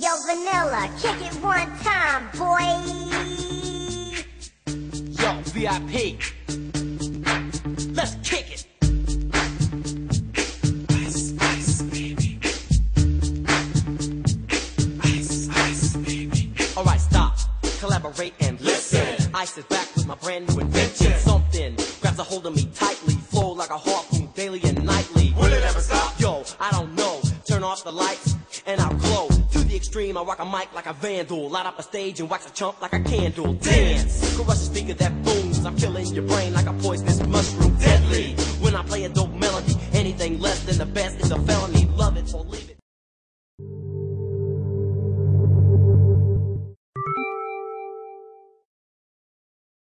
Yo, Vanilla, kick it one time, boy. Yo, VIP, let's kick it. Ice, ice, baby. Ice, ice, baby. Alright, stop, collaborate and listen. Ice is back with my brand new invention. Something grabs a hold of me tightly, flow like a harpoon daily and nightly. Will it ever stop? Yo, I don't know. Turn off the lights and I'll glow. To the extreme, I rock a mic like a vandal. Light up a stage and wax a chump like a candle. Dance, crush a speaker that booms. I'm killing your brain like a poison